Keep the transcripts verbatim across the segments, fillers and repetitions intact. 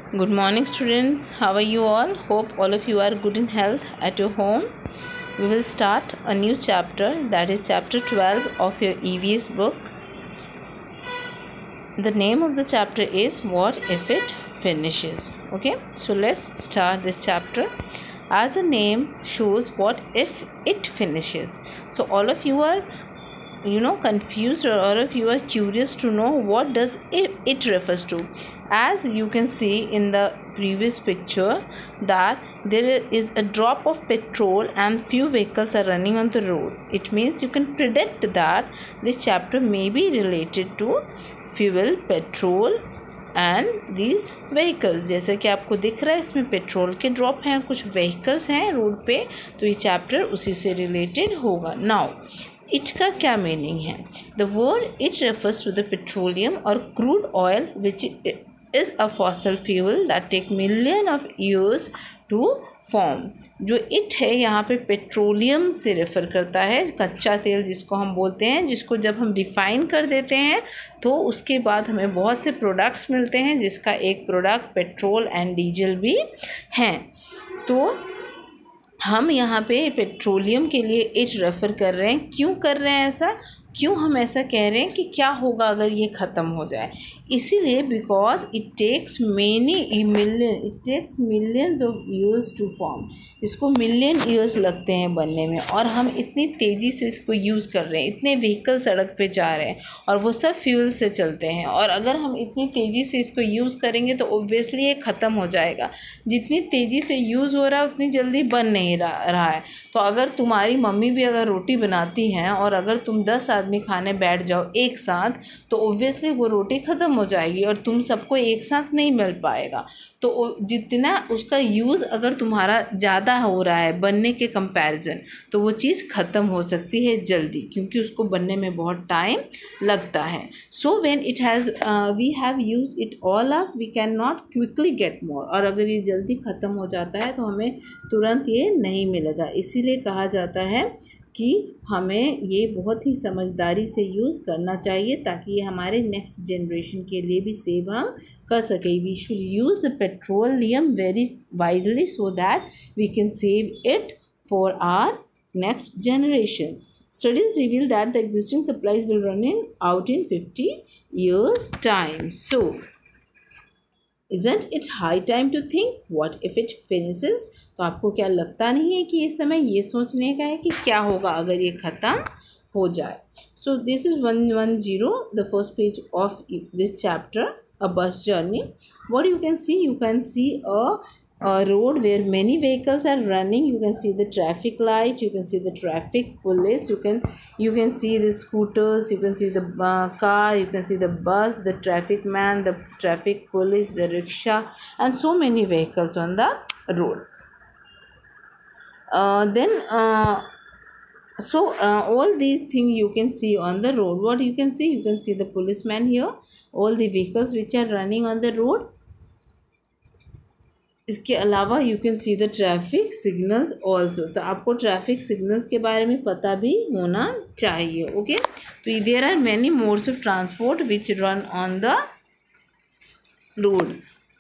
Good morning, students. How are you all? Hope all of you are good in health at your home. We will start a new chapter, that is chapter twelve of your E V S book. The name of the chapter is What If It Finishes. Okay, so let's start this chapter. As the name shows, what if it finishes? So all of you are you know confused, or all of you are curious to know what does it, it refers to. As you can see in the previous picture that there is a drop of petrol and few vehicles are running on the road. It means you can predict that this chapter may be related to fuel, petrol and these vehicles. जैसे कि आपको दिख रहा है इसमें petrol के drop हैं, कुछ व्हीकल्स हैं रोड पे, तो ये चैप्टर उसी से रिलेटेड होगा. नाउ इट का क्या मीनिंग है? The word it refers to the petroleum और crude oil which is a fossil fuel that take million of years to form. जो इट है यहाँ पे पेट्रोलियम से रेफ़र करता है, कच्चा तेल जिसको हम बोलते हैं, जिसको जब हम रिफ़ाइन कर देते हैं तो उसके बाद हमें बहुत से प्रोडक्ट्स मिलते हैं, जिसका एक प्रोडक्ट पेट्रोल एंड डीजल भी हैं. तो हम यहाँ पे पेट्रोलियम के लिए इट रेफ़र कर रहे हैं. क्यों कर रहे हैं ऐसा? क्यों हम ऐसा कह रहे हैं कि क्या होगा अगर ये ख़त्म हो जाए? इसीलिए because it takes many million it takes millions of years to form. इसको मिलियन ईयर्स लगते हैं बनने में, और हम इतनी तेज़ी से इसको यूज़ कर रहे हैं. इतने व्हीकल सड़क पे जा रहे हैं और वो सब फ्यूल से चलते हैं, और अगर हम इतनी तेज़ी से इसको यूज़ करेंगे तो ओब्वियसली ये ख़त्म हो जाएगा. जितनी तेज़ी से यूज़ हो रहा है उतनी जल्दी बन नहीं रहा है. तो अगर तुम्हारी मम्मी भी अगर रोटी बनाती हैं और अगर तुम दस आदमी खाने बैठ जाओ एक साथ, तो ओब्वियसली वो रोटी ख़त्म हो जाएगी और तुम सबको एक साथ नहीं मिल पाएगा. तो जितना उसका यूज़ अगर तुम्हारा ज़्यादा हो रहा है बनने के कंपैरिजन, तो वो चीज़ ख़त्म हो सकती है जल्दी, क्योंकि उसको बनने में बहुत टाइम लगता है. So when it has we have use it all up we can not quickly get more. और अगर ये जल्दी ख़त्म हो जाता है तो हमें तुरंत ये नहीं मिलेगा. इसीलिए कहा जाता है कि हमें ये बहुत ही समझदारी से यूज़ करना चाहिए, ताकि ये हमारे नेक्स्ट जनरेशन के लिए भी सेव हम कर सकें. We should use the petroleum very wisely so that we can save it for our next generation. Studies reveal that the existing supplies will run in out in fifty years time. So isn't it high time to think what if it finishes? तो आपको क्या लगता नहीं है कि इस समय ये सोचने का है कि क्या होगा अगर ये ख़त्म हो जाए? So this is one one zero, the first page of this chapter, a bus journey. What you can see? You can see a a road where many vehicles are running. You can see the traffic light, you can see the traffic police, you can you can see the scooters, you can see the uh, car, you can see the bus, the traffic man, the traffic police, the rickshaw, and so many vehicles on the road. Uh, then uh, so uh, all these things you can see on the road. What you can see? You can see the policeman here, all the vehicles which are running on the road. इसके अलावा you can see the traffic signals also. तो आपको traffic signals के बारे में पता भी होना चाहिए. ओके, तो there are many modes of transport which run on the road.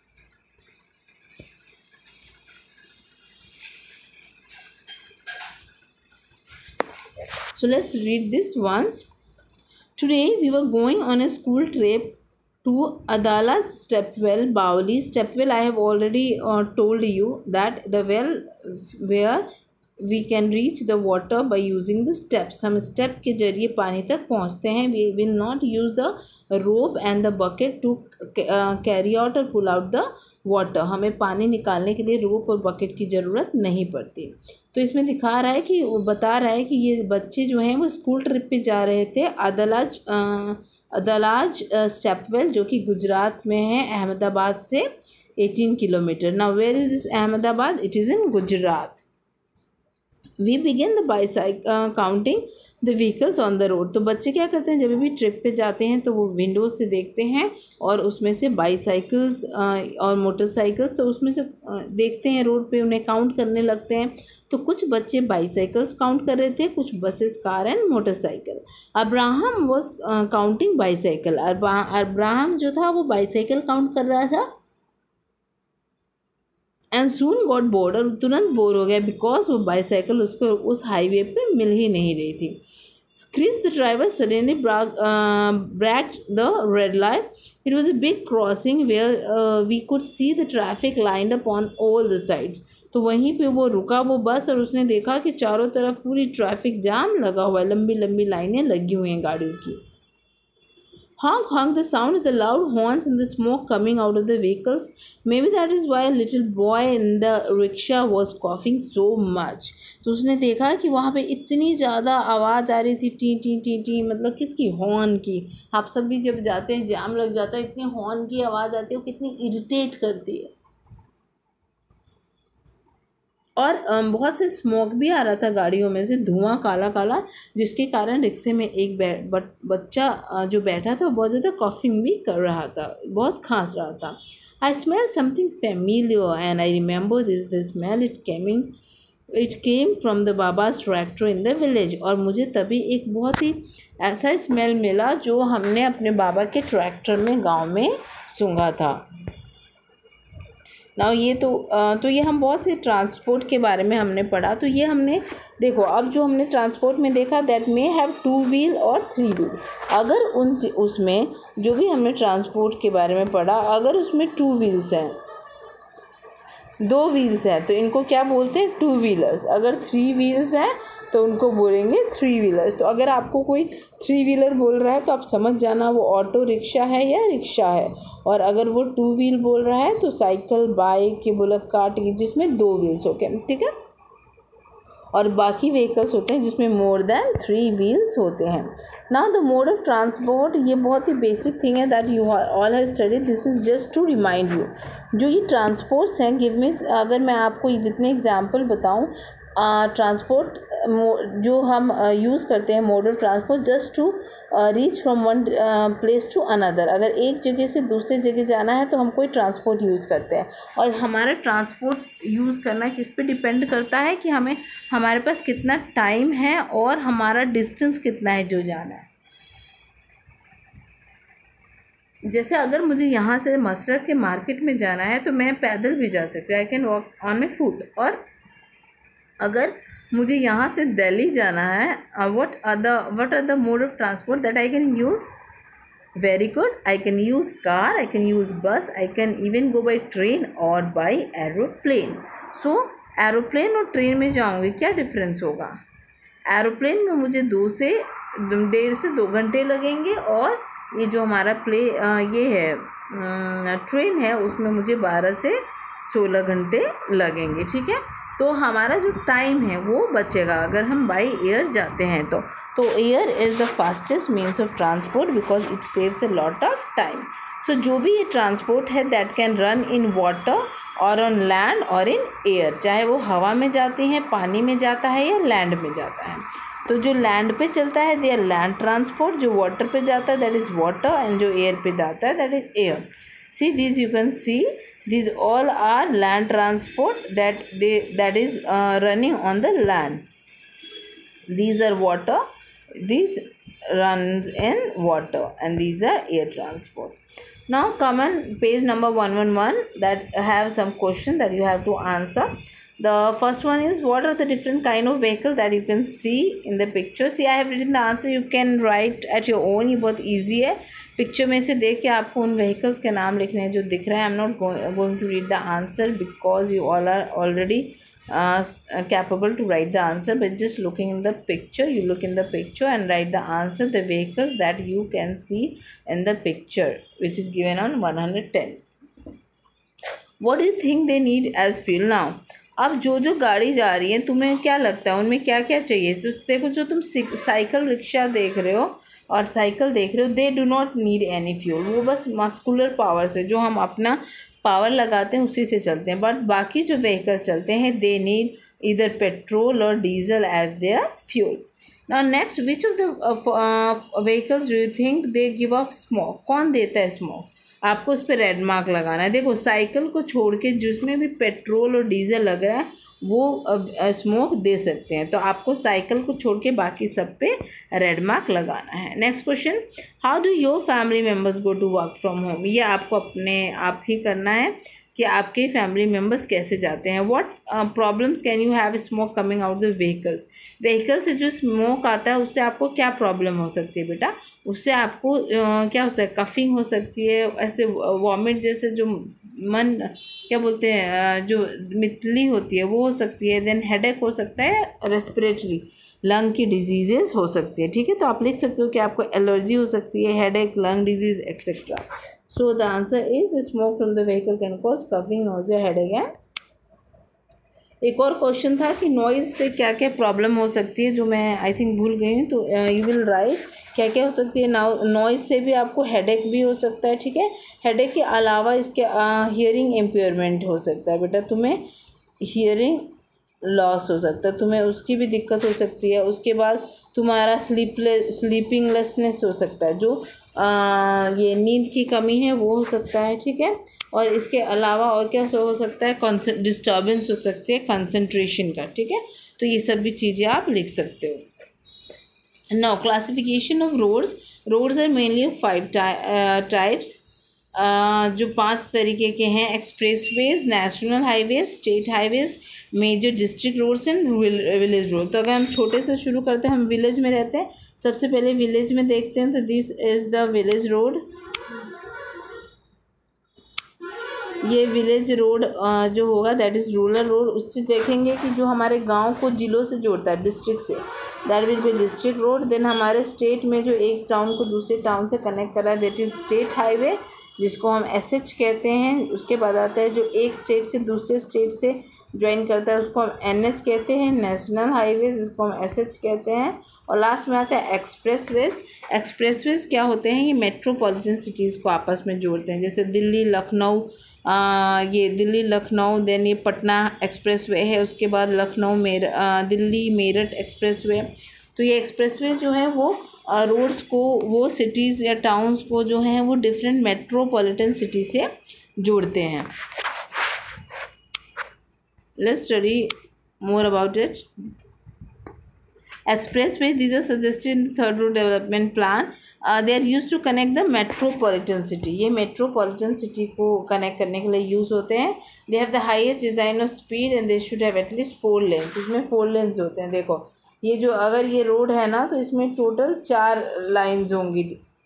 So let's read this once. Today we were going on a school trip to Adala Stepwell, Bawali. Stepwell, I have already uh, told you that the well where we can reach the water by using the steps. हम step के जरिए पानी तक पहुँचते हैं. We will not use the rope and the bucket to uh, carry out or pull out the water. हमें पानी निकालने के लिए रोप और बकेट की ज़रूरत नहीं पड़ती. तो इसमें दिखा रहा है कि वो बता रहा है कि ये बच्चे जो हैं वो स्कूल ट्रिप पे जा रहे थे. अदलाज अदलाज स्टेपवेल, जो कि गुजरात में है, अहमदाबाद से eighteen kilometre. Now where is this Ahmedabad? It is in Gujarat. We begin the bicycle counting the vehicles on the road. तो बच्चे क्या करते हैं, जब भी ट्रिप पे जाते हैं तो वो विंडोज से देखते हैं और उसमें से बाईसाइकिल्स और मोटरसाइकिल्स, तो उसमें से देखते हैं रोड पे, उन्हें काउंट करने लगते हैं. तो कुछ बच्चे बाईसाइकिल्स काउंट कर रहे थे, कुछ buses, car and motorcycle. Abraham was counting bicycle. Abraham जो था वो बाईसाइकिल काउंट कर रहा था. एंड सून गॉट बोर्ड, और तुरंत बोर हो गया बिकॉज वो बाईसाइकिल उसको उस हाईवे पे मिल ही नहीं रही थी. Chris, the driver, suddenly bra- uh, braked the red light. It was a big crossing where uh, we could see the traffic lined up on all the sides. तो वहीं पे वो रुका वो बस, और उसने देखा कि चारों तरफ पूरी ट्रैफिक जाम लगा हुआ है, लंबी लंबी लाइनें लगी हुई हैं गाड़ियों की. Honk, honk, the sound of the loud horns and the smoke coming out of the vehicles. Maybe that is why a little boy in the rickshaw was coughing so much. तो उसने देखा कि वहाँ पे इतनी ज़्यादा आवाज़ आ रही थी, टी टी टी टी, मतलब किसकी, हॉर्न की. आप सब भी जब जाते हैं जाम लग जाता है, इतनी हॉर्न की आवाज़ आती है, वो कितनी इरिटेट करती है. और बहुत से स्मोक भी आ रहा था गाड़ियों में से, धुआं काला काला, जिसके कारण रिक्शे में एक बच्चा जो बैठा था बहुत ज़्यादा कॉफिंग भी कर रहा था, बहुत खांस रहा था. I smell something familiar and I remember this the smell it coming it came from the baba's tractor in the village. और मुझे तभी एक बहुत ही ऐसा स्मेल मिला जो हमने अपने बाबा के ट्रैक्टर में गाँव में सूंघा था. ना ये तो तो ये हम बहुत से ट्रांसपोर्ट के बारे में हमने पढ़ा. तो ये हमने देखो, अब जो हमने ट्रांसपोर्ट में देखा that may have two wheel और थ्री व्हील. अगर उन उसमें जो भी हमने ट्रांसपोर्ट के बारे में पढ़ा, अगर उसमें टू व्हील्स हैं, दो व्हील्स हैं, तो इनको क्या बोलते हैं, टू व्हीलर्स. अगर थ्री व्हील्स हैं तो उनको बोलेंगे थ्री व्हीलर्स. तो अगर आपको कोई थ्री व्हीलर बोल रहा है तो आप समझ जाना वो ऑटो रिक्शा है या रिक्शा है. और अगर वो टू व्हील बोल रहा है तो साइकिल, बाइक, बुलक कार्ट, जिसमें दो व्हील्स होते हैं, ठीक है. और बाकी व्हीकल्स होते हैं जिसमें मोर देन थ्री व्हील्स होते हैं. Now the mode of transport, ये बहुत ही बेसिक थिंग है that you all have studied. This is just to remind you. जो ये ट्रांसपोर्ट्स हैं, गिव मी, अगर मैं आपको जितने एग्जाम्पल बताऊँ, ट्रांसपोर्ट जो हम यूज़ करते हैं, mode of transport, just to reach from one place to another. अगर एक जगह से दूसरी जगह जाना है तो हम कोई ट्रांसपोर्ट यूज़ करते हैं. और हमारा ट्रांसपोर्ट यूज़ करना किस पे डिपेंड करता है कि हमें हमारे पास कितना टाइम है और हमारा डिस्टेंस कितना है जो जाना है. जैसे अगर मुझे यहाँ से मसरत के मार्केट में जाना है तो मैं पैदल भी जा सकती हूँ, I can walk on my foot. और अगर मुझे यहाँ से दिल्ली जाना है, what are the what are the mode of transport that I can use? Very good, I can use car, I can use bus, I can even go by train और by aeroplane. So aeroplane और train में जाऊँगी, क्या difference होगा? Aeroplane में मुझे दो से डेढ़ से दो घंटे लगेंगे, और ये जो हमारा प्ले ये है ट्रेन है, उसमें मुझे बारह से सोलह घंटे लगेंगे, ठीक है. तो हमारा जो टाइम है वो बचेगा अगर हम बाई एयर जाते हैं तो. तो air is the fastest means of transport because it saves a lot of time. So जो भी ये ट्रांसपोर्ट है that can run in water और ऑन लैंड और इन एयर, चाहे वो हवा में जाती हैं, पानी में जाता है या लैंड में जाता है. तो जो लैंड पे चलता है दे आर लैंड ट्रांसपोर्ट, जो वाटर पे जाता है दैट इज़ वाटर, एंड जो एयर पे जाता है that is air. See these, you can see these all are land transport that they that is uh, running on the land. These are water, these runs in water, and these are air transport. Now come on page number one eleven that have some question that you have to answer. The first one is, what are the different kind of vehicle that you can see in the picture? See, I have written the answer, you can write at your own. ये बहुत easy है. Picture में से देख के आपको उन vehicles के नाम लिखने हैं जो दिख रहे हैं. I am not going to read the answer because you all are already capable to write the answer, but just looking in the picture, you look in the picture and write the answer, the vehicles that you can see in the picture which is given on one hundred ten. What do you think they need as fuel now? अब जो जो गाड़ी जा रही है तुम्हें क्या लगता है उनमें क्या क्या चाहिए? तो देखो, जो तुम साइकिल रिक्शा देख रहे हो और साइकिल देख रहे हो, they do not need any fuel. वो बस मस्कुलर पावर से, जो हम अपना पावर लगाते हैं उसी से चलते हैं. बट बाकी जो व्हीकल चलते हैं दे नीड इधर पेट्रोल और diesel as their fuel. Now next, which of the vehicles do you think they give off smoke? कौन देता है स्मोक? आपको उस पर रेड मार्क लगाना है. देखो, साइकिल को छोड़ के जिसमें भी पेट्रोल और डीजल लग रहा है वो स्मोक दे सकते हैं. तो आपको साइकिल को छोड़ के बाकी सब पे रेड मार्क लगाना है. Next question, how do your family members go to work from home? ये आपको अपने आप ही करना है कि आपके फैमिली मेम्बर्स कैसे जाते हैं। What problems can you have smoke coming out the vehicles, vehicle से जो स्मोक आता है उससे आपको क्या प्रॉब्लम हो सकती है बेटा, उससे आपको uh, क्या हो सकता है, कफिंग हो सकती है, ऐसे वॉमिट जैसे जो मन क्या बोलते हैं जो मितली होती है वो हो सकती है, देन हेडेक हो सकता है, रेस्पिरेटरी लंग की डिजीजेस हो सकती है। ठीक है, तो आप लिख सकते हो कि आपको एलर्जी हो सकती है, headache, lung disease etcetera. So the answer is the smoke from the vehicle can cause coughing, nausea, headache and. एक और क्वेश्चन था कि नॉइज़ से क्या क्या प्रॉब्लम हो सकती है, जो मैं आई थिंक भूल गई हूँ, तो यू विल राइट क्या क्या हो सकती है। नॉइज़ से भी आपको हेडेक भी हो सकता है। ठीक है, हेडेक के अलावा इसके हियरिंग इम्पेयरमेंट हो सकता है बेटा, तुम्हें हियरिंग लॉस हो सकता है, तुम्हें उसकी भी दिक्कत हो सकती है। उसके बाद तुम्हारा स्लीपलेस स्लीपिंगलेसनेस हो सकता है, जो आ, ये नींद की कमी है वो हो सकता है। ठीक है, और इसके अलावा और क्या हो सकता है, डिस्टर्बेंस हो सकती है कंसंट्रेशन का। ठीक है, तो ये सब भी चीज़ें आप लिख सकते हो। Now classification of roads, roads are mainly of five types, जो पांच तरीके के हैं, expressways, national highways, state highways, major district roads and village road. तो अगर हम छोटे से शुरू करते हैं, हम विलेज में रहते हैं, सबसे पहले विलेज में देखते हैं, तो this is the village road. ये विलेज रोड जो होगा दैट इज़ रूरल रोड। उससे देखेंगे कि जो हमारे गांव को जिलों से जोड़ता है, डिस्ट्रिक्ट से, that will be district road. Then हमारे स्टेट में जो एक टाउन को दूसरे टाउन से कनेक्ट कर रहा है, दैट इज़ स्टेट हाईवे, जिसको हम एस एच कहते हैं। उसके बाद आता है जो एक स्टेट से दूसरे स्टेट से ज्वाइन करता है, उसको हम एन एच कहते हैं, नेशनल हाईवेज, जिसको हम एस एच कहते हैं। और लास्ट में आता है एक्सप्रेसवेज। एक्सप्रेसवेज क्या होते हैं, ये मेट्रोपॉलिटन सिटीज़ को आपस में जोड़ते हैं, जैसे दिल्ली लखनऊ, ये दिल्ली लखनऊ, देन ये पटना एक्सप्रेसवे है, उसके बाद लखनऊ मेर दिल्ली मेरठ एक्सप्रेसवे। तो ये एक्सप्रेसवे जो है वो रोड्स को, वो सिटीज़ या टाउन्स को जो हैं वो डिफरेंट मेट्रोपॉलिटन सिटी से जोड़ते हैं। Let's study more about it. Expressways, these are suggested in the third road development plan. Uh, they are used to connect the metropolitan city. ये metropolitan city को connect करने के लिए use होते हैं। They have the highest design of speed and they should have at least four lanes. इसमें four lanes होते हैं। देखो ये जो अगर ये रोड है ना, तो इसमें टोटल चार लाइन्स होंगी,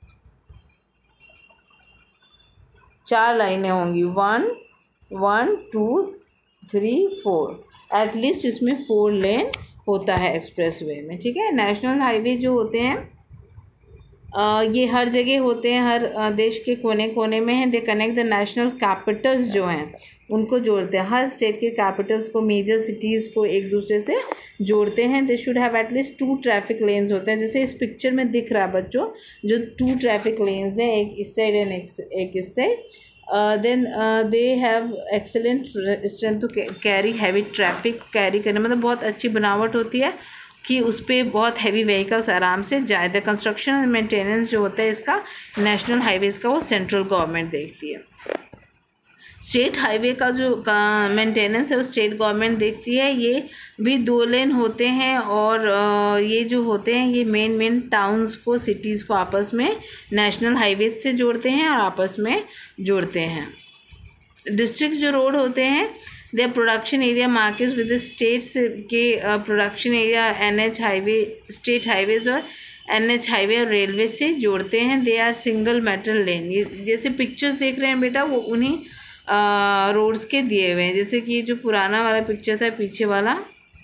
चार लाइनें होंगी, one one two three four, at least इसमें फोर लेन होता है एक्सप्रेसवे में। ठीक है, नेशनल हाईवे जो होते हैं आ, ये हर जगह होते हैं, हर आ, देश के कोने कोने में हैं। They connect the national capitals जो हैं उनको जोड़ते हैं, हर स्टेट के कैपिटल्स को, मेजर सिटीज़ को एक दूसरे से जोड़ते हैं। They should have at least two traffic lanes होते हैं, जैसे इस पिक्चर में दिख रहा है बच्चों, जो टू ट्रैफिक लेन्स हैं, एक इस साइड एंड एक इस side. Then they have excellent strength to carry heavy traffic, carry करने मतलब बहुत अच्छी बनावट होती है कि उस पर बहुत हैवी व्हीकल्स आराम से जाए। द कंस्ट्रक्शन एंड मेंटेनेंस जो होता है इसका, नेशनल हाईवेज़ का, वो सेंट्रल गवर्नमेंट देखती है। स्टेट हाईवे का जो मेंटेनेंस है वो स्टेट गवर्नमेंट देखती है। ये भी दो लेन होते हैं और ये जो होते हैं ये मेन मेन टाउन्स को, सिटीज़ को आपस में नेशनल हाईवे से जोड़ते हैं और आपस में जोड़ते हैं। डिस्ट्रिक्ट जो रोड होते हैं, their production area markets with states के production area N H highway, state highways और एन एच हाईवे और रेलवे से जोड़ते हैं। They are single metal lane. ये जैसे पिक्चर्स देख रहे हैं बेटा, वो उन्हीं रोड्स के दिए हुए हैं। जैसे कि ये जो पुराना वाला पिक्चर था पीछे वाला,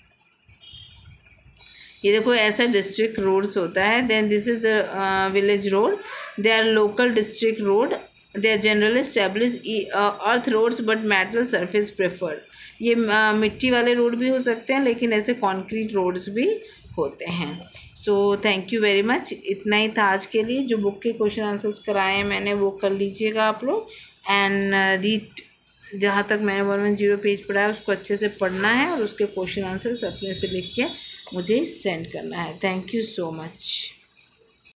ये देखो ऐसा डिस्ट्रिक्ट रोड्स होता है। Then this is the village road, they are local district road, they are generally establish earth roads but metal surface preferred. ये uh, मिट्टी वाले रोड भी हो सकते हैं, लेकिन ऐसे कॉन्क्रीट रोड्स भी होते हैं। So thank you very much. इतना ही था आज के लिए। जो बुक के क्वेश्चन आंसर्स कराए हैं मैंने वो कर लीजिएगा आप लोग, एंड रीड, जहाँ तक मैंने वन वन जीरो पेज पढ़ा है उसको अच्छे से पढ़ना है और उसके क्वेश्चन आंसर्स अपने से लिख के मुझे सेंड करना है। Thank you so much.